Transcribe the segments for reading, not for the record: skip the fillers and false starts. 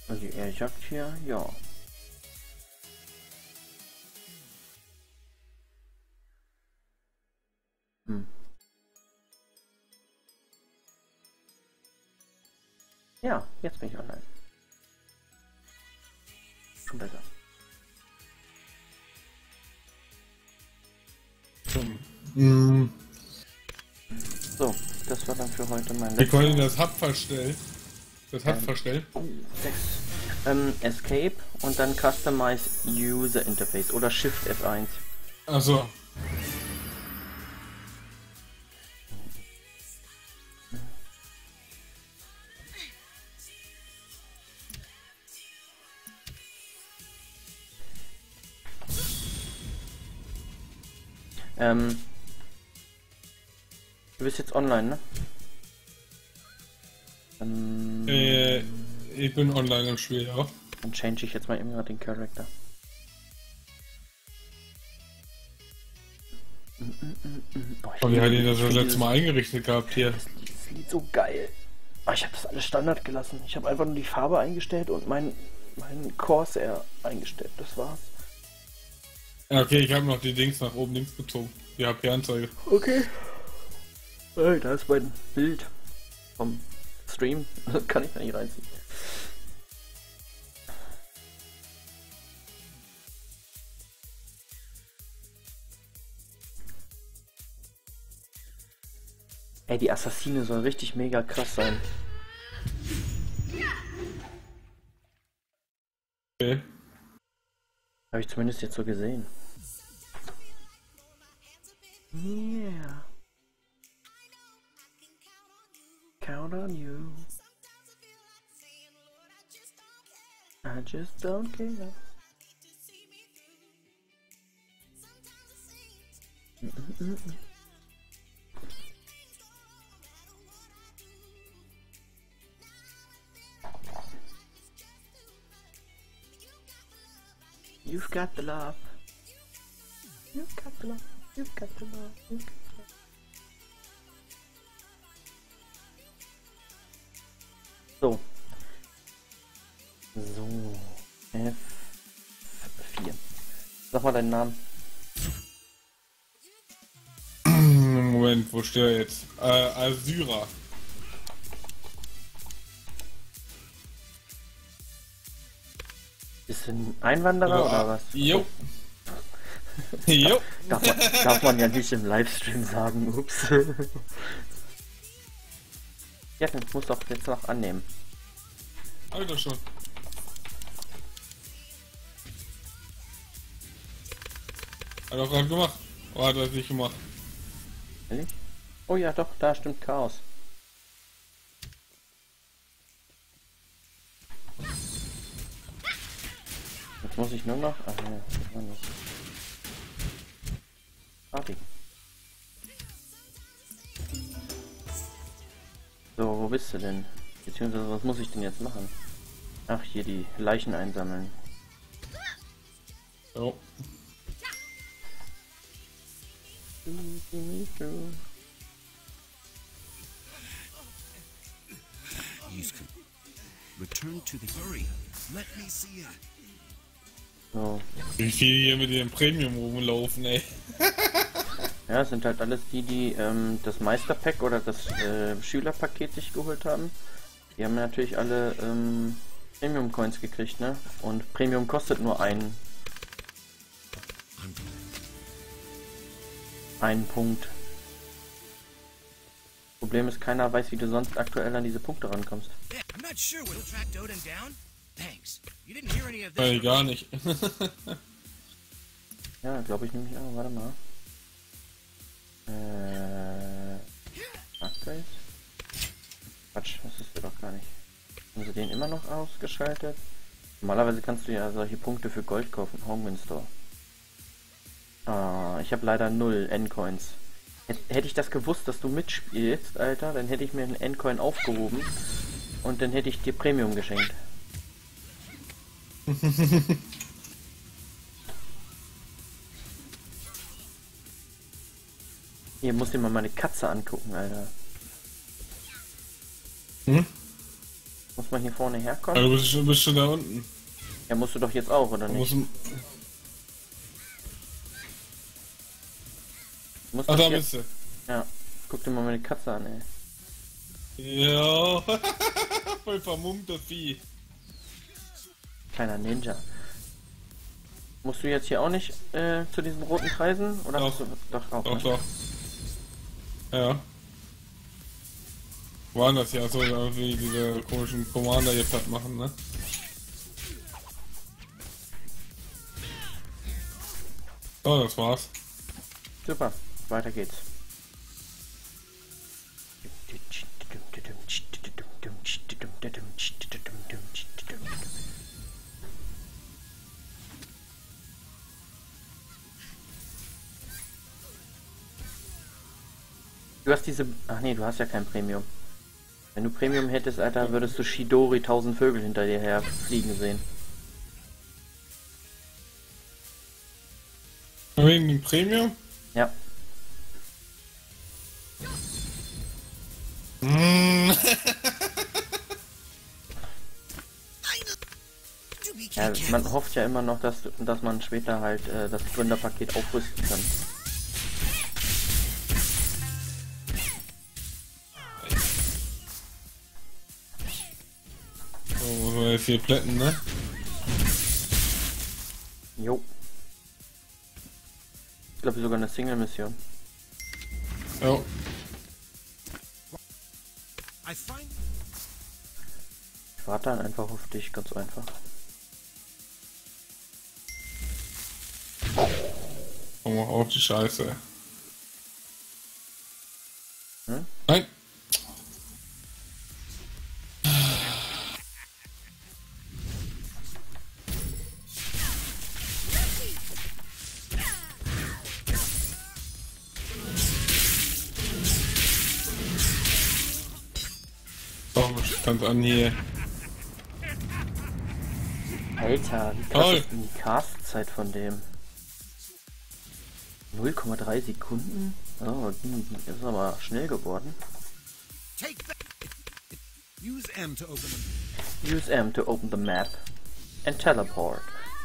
Also er sagt hier, ja. Hm. Ja, jetzt bin ich online. Schon besser. So, das war dann für heute mein Wie kann ich letzter. das Hub verstellen? Das Hub verstellen? Oh, 6. Escape und dann Customize User Interface oder Shift F1. Also. Du bist jetzt online, ne? Ich bin online im Spiel, ja. Dann change ich jetzt mal eben gerade den Charakter. Oh, wie hat ihr das letzte Mal eingerichtet gehabt hier? Das Lied so geil. Oh, ich habe das alles Standard gelassen. Ich habe einfach nur die Farbe eingestellt und mein Corsair eingestellt. Das war's. Ja, okay, ich habe noch die Dings nach oben links gezogen. Die HP-Anzeige. Okay. Hey, da ist mein Bild vom Stream. Das kann ich da nicht reinziehen. Ey, die Assassine soll richtig mega krass sein. Okay. Habe ich zumindest jetzt so gesehen. Yeah. Count on you. I just don't care. You've got the love. You've got the love. You've got the love. You've got the love. So. So. F4. Sag mal deinen Namen. Moment, wo steht er jetzt? Asyra. Bist du ein Einwanderer oder was? Jo. Jo. Darf man ja nicht im Livestream sagen, ups. Ja, das muss doch jetzt noch annehmen. Alter schon. Hat er gerade gemacht. Oder hat er es nicht gemacht? Ehrlich? Oh ja, doch, da stimmt Chaos. Jetzt muss ich nur noch. Ach ja, das war nicht. Party. So, wo bist du denn? Beziehungsweise, was muss ich denn jetzt machen? Ach, hier die Leichen einsammeln. Jo. Return to the hurry. Let me see it. So. Wie viele hier mit dem Premium rumlaufen, ey. Ja, es sind halt alles die das Meisterpack oder das Schülerpaket sich geholt haben. Die haben natürlich alle Premium Coins gekriegt, ne? Und Premium kostet nur einen Punkt. Problem ist, keiner weiß, wie du sonst aktuell an diese Punkte rankommst. I'm not sure what tracked Odin down. Thanks. You didn't hear any of Weil this. gar nicht. Ja, glaube ich nämlich auch. Warte mal. Marketplace? Quatsch, das ist ja doch gar nicht. Haben sie den immer noch ausgeschaltet? Normalerweise kannst du ja solche Punkte für Gold kaufen. Homewind Store. Ah, ich habe leider 0 N-Coins. Hätte ich das gewusst, dass du mitspielst, Alter, dann hätte ich mir einen N-Coin aufgehoben und dann hätte ich dir Premium geschenkt. Hier musst dir mal meine Katze angucken, Alter. Hm? Muss man hier vorne Ja, herkommen? du bist schon da unten. Ja, musst du doch jetzt auch, oder Du nicht? musst, Du musst ach, doch da jetzt... bist du. Ja. Guck dir mal meine Katze an, ey. Ja, voll vermummtes Vieh. Kleiner Ninja. Musst du jetzt hier auch nicht zu diesen roten Kreisen? Oder Doch. hast du... Doch, auch, Doch, ne? doch. Ja. Waren das ja so, wie diese komischen Commander jetzt halt machen, ne? So, das war's. Super, weiter geht's. Du hast diese... Ach nee, du hast ja kein Premium. Wenn du Premium hättest, Alter, würdest du Shidori 1000 Vögel hinter dir her fliegen sehen. Wegen dem Premium? Ja. Mm. Ja, man hofft ja immer noch, dass man später halt das Gründerpaket aufrüsten kann. So, muss man jetzt hier plätten, ne? Jo. Ich glaube sogar eine Single-Mission. Jo. I find Ich warte dann einfach auf dich, ganz einfach. Komm mal auf die Scheiße. Hm? Nein! Oh, ganz an hier. Alter, wie krass Toll. ist denn die Castzeit von dem? 0,3 Sekunden? Oh, das ist aber schnell geworden. take that. Use M to open them. Use M to open the map and teleport.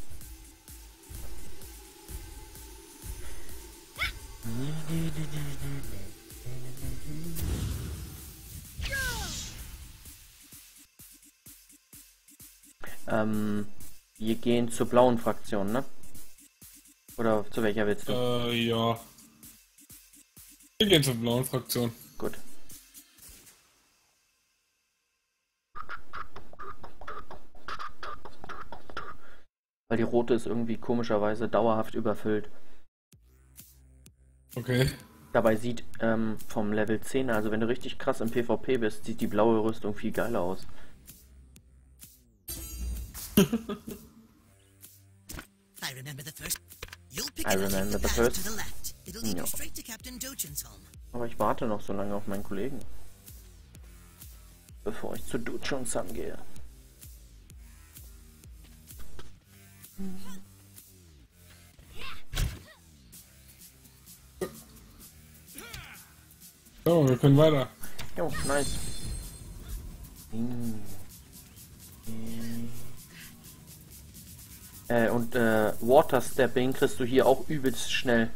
Wir gehen zur blauen Fraktion, ne? Oder zu welcher willst du? Ja. Wir gehen zur blauen Fraktion. Gut. Weil die rote ist irgendwie komischerweise dauerhaft überfüllt. Okay. Dabei sieht vom Level 10, also wenn du richtig krass im PvP bist, sieht die blaue Rüstung viel geiler aus. I remember the first. You'll pick I it up remember the the path first. to the left. It'll lead Ja. you straight to Captain Dochin's home. Aber ich warte noch so lange auf meinen Kollegen. Bevor ich zu Duchon-san gehe. So, wir können weiter. Jo, nice. Und Water Stepping kriegst du hier auch übelst schnell.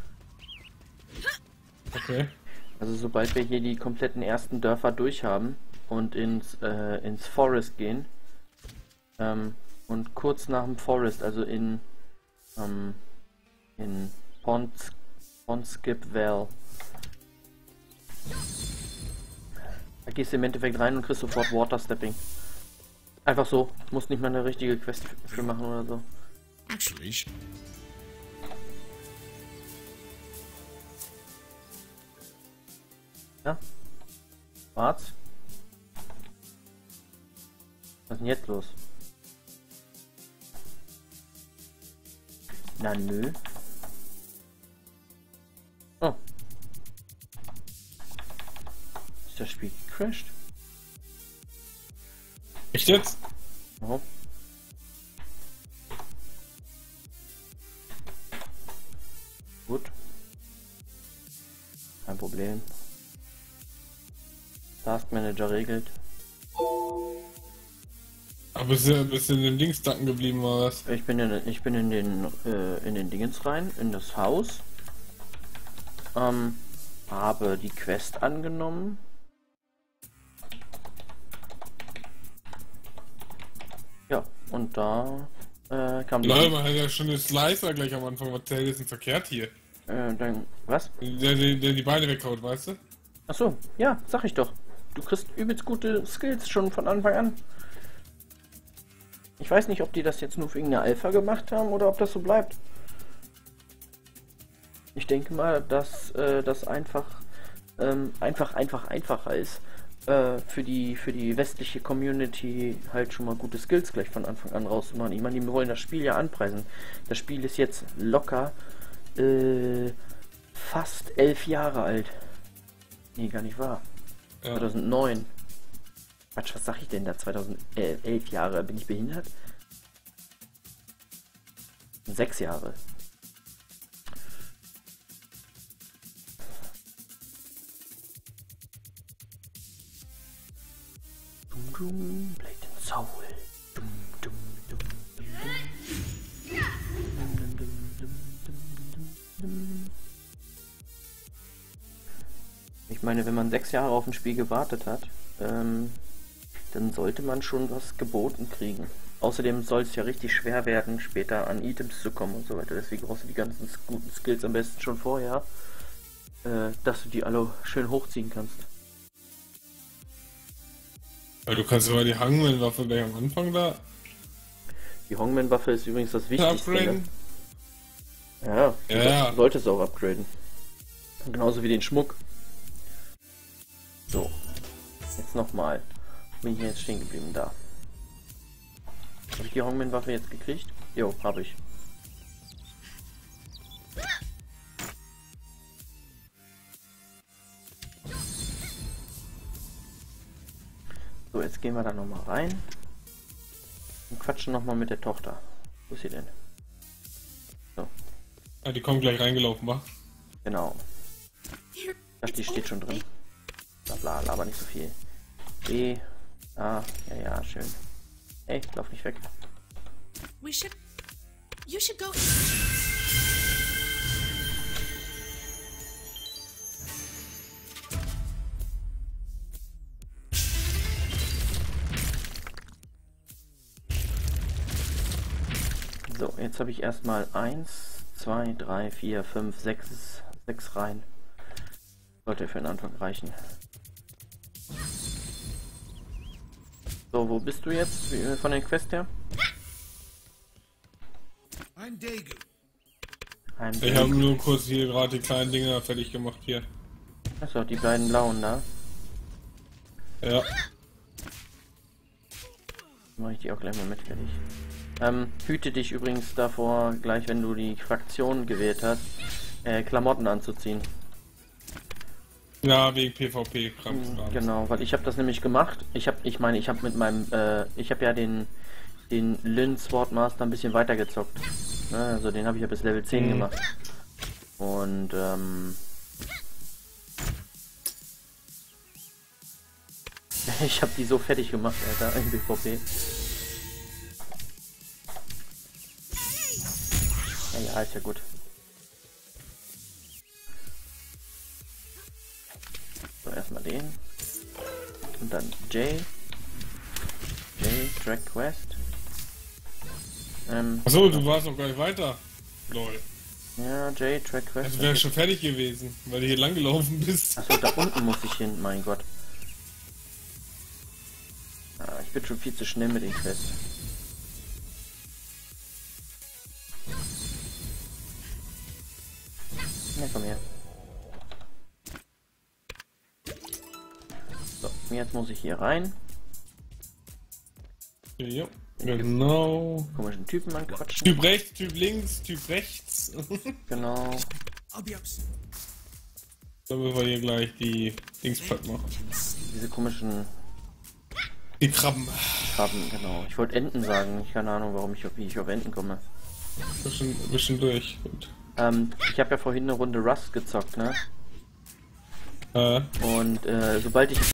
Okay. Also sobald wir hier die kompletten ersten Dörfer durch haben und ins Forest gehen und kurz nach dem Forest, also in Pondskip Vale, da gehst du im Endeffekt rein und kriegst sofort Water Stepping. Einfach so, musst nicht mal eine richtige Quest für machen oder so. Actually, Ja? Schwarz? Was ist denn jetzt los? Na nö. Oh. Ist das Spiel gecrashed? Echt jetzt? Oh. Gut. Kein Problem. Task Manager regelt. Aber bist du in dem Dings dacken geblieben oder was? Ich bin in den Dingens rein, in das Haus. Habe die Quest angenommen. Ja, und da kam die... Leute, man hat ja schon den Slicer gleich am Anfang. Was ist denn verkehrt hier? Dann, was? Der die Beine weghaut, weißt du? Achso, ja, sag ich doch. Du kriegst übelst gute Skills schon von Anfang an. Ich weiß nicht, ob die das jetzt nur wegen der Alpha gemacht haben oder ob das so bleibt. Ich denke mal, dass das einfacher ist, für die westliche Community halt schon mal gute Skills gleich von Anfang an rauszumachen. Ich meine, die wollen das Spiel ja anpreisen. Das Spiel ist jetzt locker fast 11 Jahre alt. Nee, gar nicht wahr. Ja. 2009. Quatsch, was sag ich denn da? 2011 Jahre. Bin ich behindert? 6 Jahre. Dum dum, Blade and Soul. Dum dum dum dum dum. Dum dum dum dum dum dum. Ich meine, wenn man 6 Jahre auf ein Spiel gewartet hat, dann sollte man schon was geboten kriegen. Außerdem soll es ja richtig schwer werden, später an Items zu kommen und so weiter. Deswegen brauchst du die ganzen guten Skills am besten schon vorher, dass du die alle schön hochziehen kannst. Ja, du kannst aber die Hangman-Waffe gleich am Anfang da Die Hongman-Waffe ist übrigens das Wichtigste. upgraden. Ne? Ja, Ja. du solltest auch upgraden. Genauso wie den Schmuck. So, jetzt nochmal. Bin ich jetzt stehen geblieben? Da. Habe ich die Hongman-Waffe jetzt gekriegt? Jo, habe ich. So, jetzt gehen wir da nochmal rein und quatschen nochmal mit der Tochter. Wo ist sie denn? So, Ja, die kommen gleich reingelaufen, wa? genau. Ach, die steht schon drin. Bla bla, aber nicht so viel. B. A. Ja, ja, schön. Ey, lauf nicht weg. You should go. So, jetzt habe ich erstmal 1, 2, 3, 4, 5, 6 rein. Sollte für den Anfang reichen. So, wo bist du jetzt von der Quest her? I'm Daegu. Ich habe nur kurz hier gerade die kleinen Dinger fertig gemacht hier. Achso, die beiden blauen da. Ja. Mache ich die auch gleich mal mit fertig. Hüte dich übrigens davor, gleich wenn du die Fraktion gewählt hast, Klamotten anzuziehen. Ja, wegen PvP-Kram. Genau, weil ich habe das nämlich gemacht. Ich habe mit meinem, ich habe ja den Lyn Swordmaster ein bisschen weiter gezockt. Ne? Also den habe ich ja bis Level 10 gemacht. Und ich habe die so fertig gemacht, Alter, im PvP. Ja, ist ja gut. So, erstmal den. Und dann J, Track Quest. Achso, du warst noch gar nicht weiter. Lol. Ja, J, Track Quest. Also wärst schon fertig gewesen, weil du hier lang gelaufen bist. Achso, da unten muss ich hin, mein Gott. Ah, ich bin schon viel zu schnell mit den Quests. Ja, komm her. So, jetzt muss ich hier rein. Ja, genau. Komischen Typen anquatschen. Typ rechts, Typ links, Typ rechts. Genau. I'll be up soon. Dann müssen wir hier gleich die Dingsplatt machen. Diese komischen Die Krabben. Krabben, genau. Ich wollte Enten sagen. Ich keine Ahnung, wie ich auf Enten komme. Bisschen durch. Gut. Ich habe ja vorhin eine Runde Rust gezockt, ne? Äh. Und sobald ich